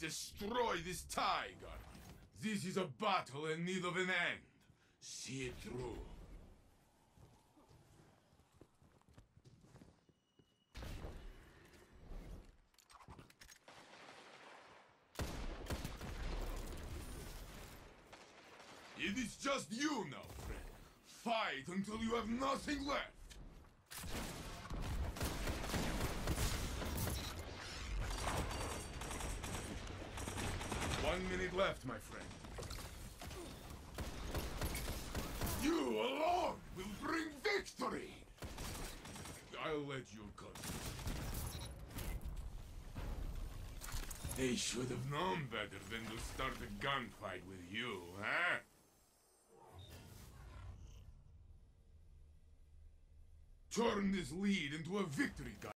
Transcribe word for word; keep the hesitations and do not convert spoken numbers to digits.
Destroy this tie, Guardian. This is a battle in need of an end. See it through. It is just you now, friend. Fight until you have nothing left. One minute left, my friend. You alone will bring victory! I'll let you go. They should have known better than to start a gunfight with you, huh? Turn this lead into a victory, guy.